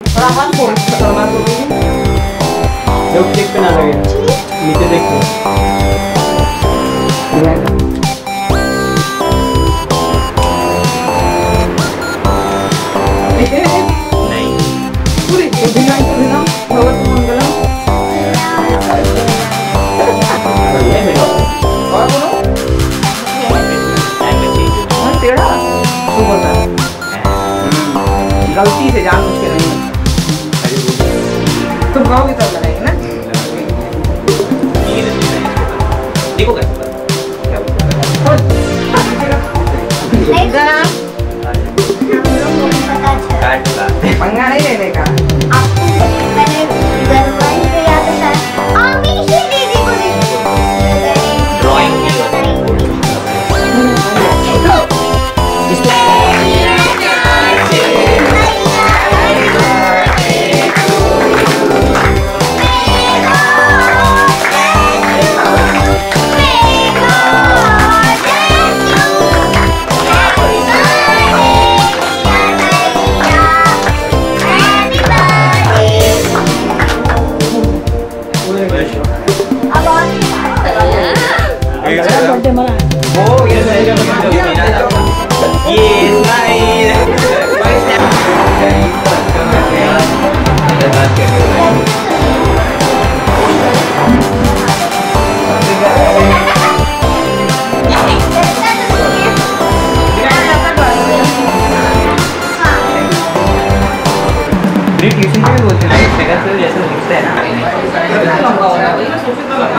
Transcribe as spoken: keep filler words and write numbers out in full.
थोड़ा हाथ फोड़ खतरनाक हो गई। जब केक पे ना लगे नीचे देखो। नहीं पूरी तो बिना तो बिना भगवत मंगलम। ये मेरा और बोलो मन तेरा तू बता। गलती से जान मुझके नहीं तुम कहोगे तब बनाएंगे ना। देखो कैसे पंगा नहीं लेने का। मैंने ड्राइंग पे याद था अमीशी दीदी को ड्राइंग ट्यूशन में बोलते हैं जैसे लिखते हैं ना